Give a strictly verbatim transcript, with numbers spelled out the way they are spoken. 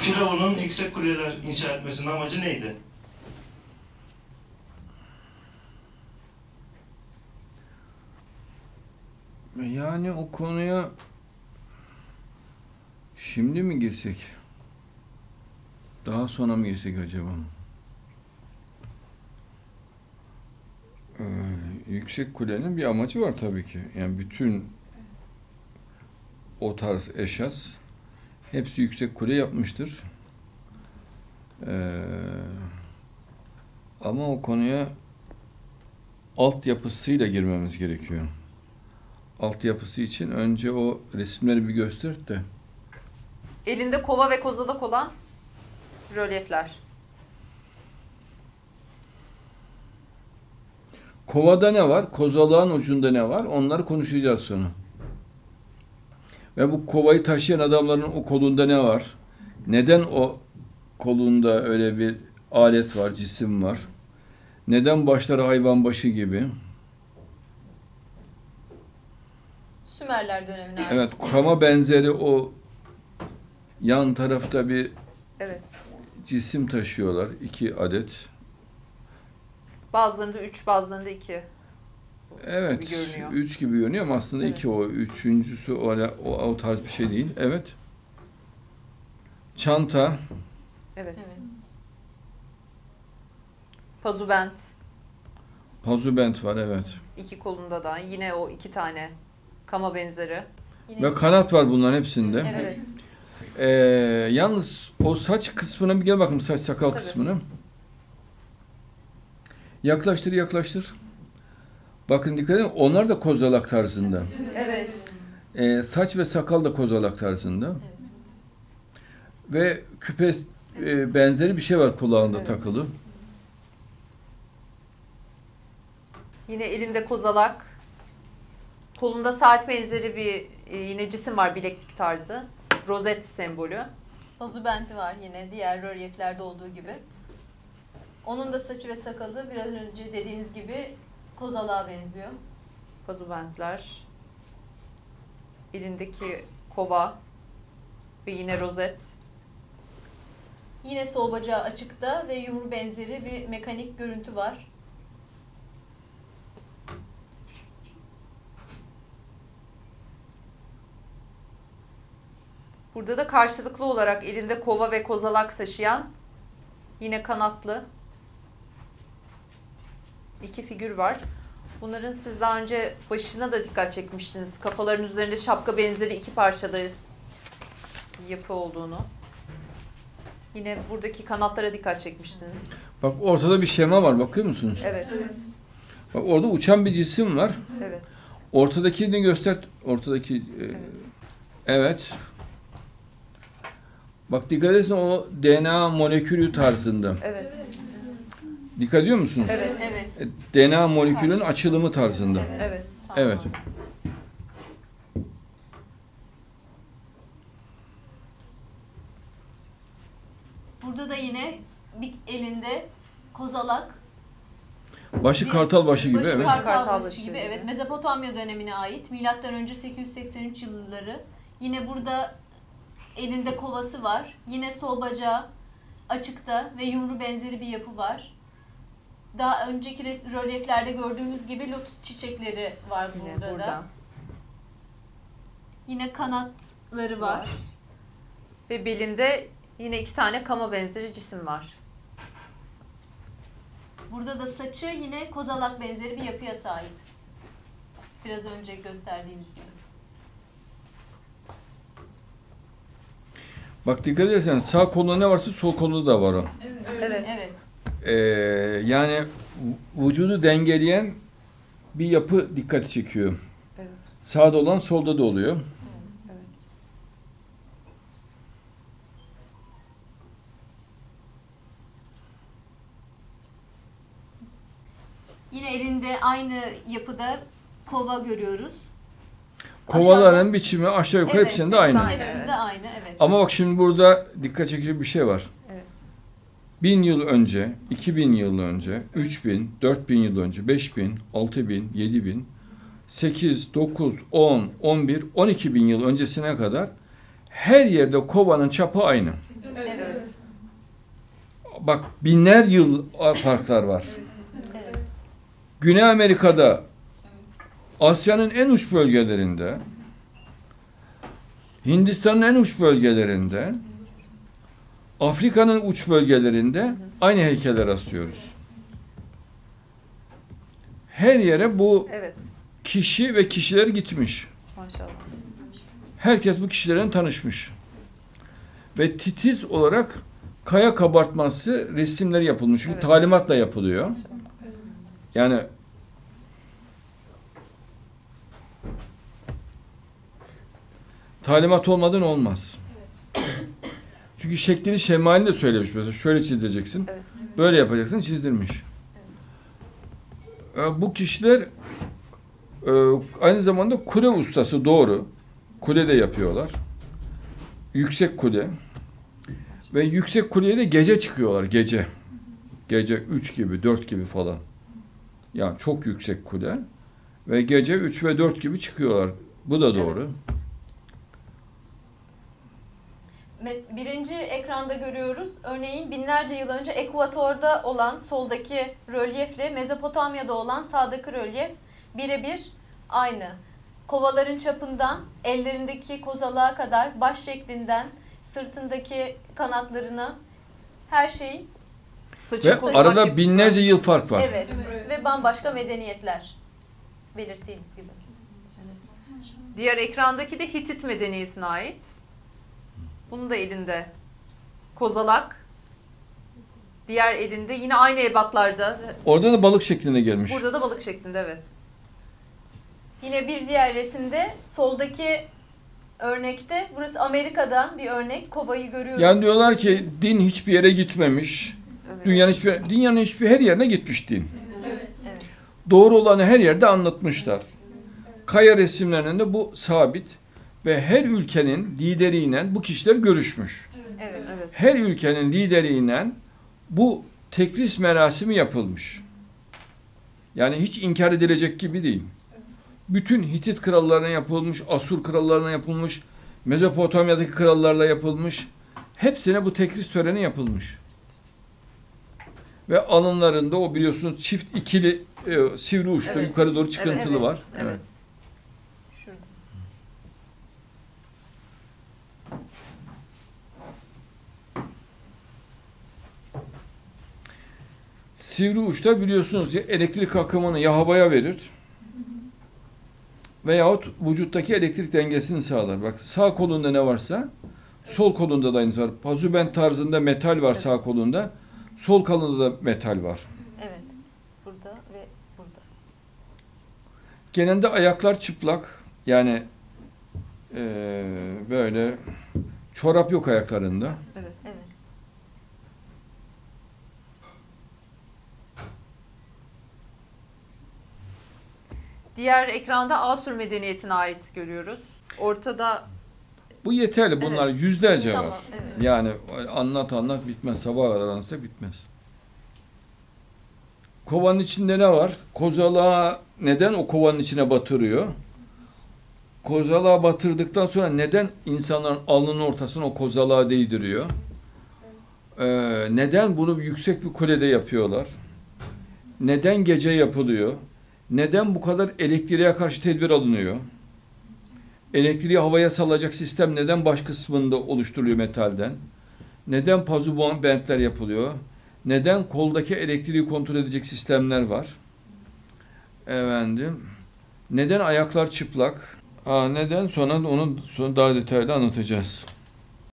Firavun'un yüksek kuleler inşa etmesinin amacı neydi? Yani o konuya şimdi mi girsek? Daha sonra mı girsek acaba? Ee, yüksek kulenin bir amacı var tabii ki. Yani bütün o tarz eşyas hepsi yüksek kule yapmıştır. Ee, ama o konuya altyapısıyla girmemiz gerekiyor. Altyapısı için önce o resimleri bir göster de. Elinde kova ve kozalak olan rölyefler. Kovada ne var? Kozalağın ucunda ne var? Onları konuşacağız sonra. Ve bu kovayı taşıyan adamların o kolunda ne var? Neden o kolunda öyle bir alet var, cisim var? Neden başları hayvan başı gibi? Sümerler dönemine ait. Evet, kama benzeri o yan tarafta bir Evet. cisim taşıyorlar. iki adet. Bazılarında üç, bazılarında iki. Evet, gibi görünüyor. üç gibi görünüyor ama aslında Evet. iki o. Üçüncüsü o, o, o tarz bir şey değil. Evet. Çanta. Evet. Evet. Pazubent. Pazubent var, evet. İki kolunda da. Yine o iki tane kama benzeri. Yine Ve kanat var bunların hepsinde. Evet. Evet. Ee, yalnız o saç kısmına bir gel bakalım, saç sakal Tabii. kısmını. Yaklaştır, yaklaştır. Bakın dikkat edin, onlar da kozalak tarzında. Evet. Ee, saç ve sakal da kozalak tarzında. Ve küpe e, benzeri bir şey var kulağında Evet. takılı. Yine elinde kozalak. Kolunda saat benzeri bir e, yine cisim var, bileklik tarzı. Rozet sembolü. Pazubenti var yine diğer rölyeflerde olduğu gibi. Onun da saçı ve sakalı biraz önce dediğiniz gibi kozalağa benziyor. Pazubentler. Elindeki kova ve yine rozet. Yine sol bacağı açıkta ve yumru benzeri bir mekanik görüntü var. Burada da karşılıklı olarak elinde kova ve kozalak taşıyan yine kanatlı iki figür var. Bunların siz daha önce başına da dikkat çekmiştiniz. Kafaların üzerinde şapka benzeri iki parçada yapı olduğunu. Yine buradaki kanatlara dikkat çekmiştiniz. Bak ortada bir şema var, bakıyor musunuz? Evet, Bak orada uçan bir cisim var. evet. Ortadakini göster. Ortadaki e, evet. Bak dikkat etsin, o D N A molekülü tarzında. Evet, Dikkat ediyor musunuz? evet, Evet. E, D N A molekülünün açılımı tarzında. evet. Sağ Evet. olun. Burada da yine bir elinde kozalak, Başı Bir- kartal başı gibi, başı evet. kartal Kartal başı başı gibi. gibi. Evet. Mezopotamya dönemine ait. Milattan önce sekiz yüz seksen üç yılları. Yine burada elinde kovası var. Yine sol bacağı açıkta ve yumru benzeri bir yapı var. Daha önceki res- rölyeflerde gördüğümüz gibi lotus çiçekleri var Yine burada, burada. da. Yine kanatları var. Var. Ve belinde yine iki tane kama benzeri cisim var. Burada da saçı yine kozalak benzeri bir yapıya sahip. Biraz önce gösterdiğimiz gibi. Bak dikkat edersen sağ kolunda ne varsa sol kolunda da var o. Evet. Evet. Ee, yani vücudu dengeleyen bir yapı dikkati çekiyor. Evet. Sağda olan solda da oluyor. Evet. Yine elinde aynı yapıda kova görüyoruz. Kovaların Aşağıda- biçimi aşağı yukarı Evet, hepsinde hepsi aynı. aynı. Hepsinde aynı, evet. Ama bak şimdi burada dikkat çekici bir şey var. Evet. Bin yıl önce, iki bin yıl önce, üç bin, dört bin yıl önce, beş bin, altı bin, yedi bin, sekiz, dokuz, on, on bir, on iki bin yıl öncesine kadar her yerde kovanın çapı aynı. Evet. bak binler yıl farklar var. Evet. Güney Amerika'da, Asya'nın en uç bölgelerinde, Hindistan'ın en uç bölgelerinde, Afrika'nın uç bölgelerinde aynı heykeller rastlıyoruz. Her yere bu Evet. kişi ve kişiler gitmiş. Maşallah. Herkes bu kişilerle tanışmış. Ve titiz olarak kaya kabartması resimleri yapılmış. Çünkü Evet. talimatla yapılıyor. Maşallah. Yani talimat olmadan olmaz. Çünkü şeklini şemalini de söylemiş mesela. Şöyle çizeceksin. Evet. Böyle yapacaksın, çizdirmiş. Ee, Bu kişiler e, aynı zamanda kule ustası, doğru. Kule de yapıyorlar. Yüksek kule. Ve yüksek kuleye de gece çıkıyorlar, gece. Gece üç gibi, dört gibi falan. Yani çok yüksek kule. Ve gece üç ve dört gibi çıkıyorlar. Bu da doğru. Mes- Birinci ekranda görüyoruz. Örneğin binlerce yıl önce ekvatorda olan soldaki rölyefle Mezopotamya'da olan sağdaki rölyef birebir aynı. Kovaların çapından ellerindeki kozalığa kadar baş şeklinden sırtındaki kanatlarına her şey Saçı Ve kozak arada yapısı. binlerce yıl fark var. evet ve bambaşka medeniyetler belirttiğiniz gibi. Diğer ekrandaki de Hitit medeniyetine ait. Bunun da elinde kozalak. Diğer elinde yine aynı ebatlarda. Orada da balık şeklinde gelmiş. Burada da balık şeklinde, evet. Yine bir diğer resimde soldaki örnekte burası Amerika'dan bir örnek kovayı görüyoruz. Yani diyorlar ki din hiçbir yere gitmemiş. Evet. Dünyanın hiçbir dünyanın hiçbir her yerine gitmiş din. Evet. Doğru olanı her yerde anlatmışlar. Kaya resimlerinde bu sabit ve her ülkenin lideriyle bu kişiler görüşmüş. Evet. Evet. Her ülkenin lideriyle bu tekris merasimi yapılmış. Yani hiç inkar edilecek gibi değil. Bütün Hitit krallarına yapılmış, Asur krallarına yapılmış, Mezopotamya'daki krallarla yapılmış. Hepsine bu tekris töreni yapılmış. Ve alınlarında o biliyorsunuz çift ikili e, sivri uçlu Evet. yukarı doğru çıkıntılı Evet, evet, var. Evet. Şurada. Sivri uçlar biliyorsunuz ya elektrik akımını ya havaya verir veyahut vücuttaki elektrik dengesini sağlar. Bak sağ kolunda ne varsa sol kolunda da aynısı var. Pazubent tarzında metal var sağ kolunda. Sol kolunda da metal var. Evet. Burada ve burada. Genelde ayaklar çıplak. Yani eee, böyle çorap yok ayaklarında. Evet. Evet. Diğer ekranda Asur medeniyetine ait görüyoruz. Ortada Bu yeterli. Bunlar Evet. yüzlerce Tamam, var. evet. Yani anlat anlat bitmez. Sabaha kadar anlatsak bitmez. Kovanın içinde ne var? Kozalağı neden o kovanın içine batırıyor? Kozalağı batırdıktan sonra neden insanların alnının ortasına o kozalağı değdiriyor? Ee, neden bunu yüksek bir kulede yapıyorlar? Neden gece yapılıyor? Neden bu kadar elektriğe karşı tedbir alınıyor? Elektriği havaya salacak sistem neden baş kısmında oluşturuluyor metalden? Neden pazuban bentler yapılıyor? Neden koldaki elektriği kontrol edecek sistemler var? Efendim, neden ayaklar çıplak? Aa, neden? Sonra onu sonra daha detaylı anlatacağız.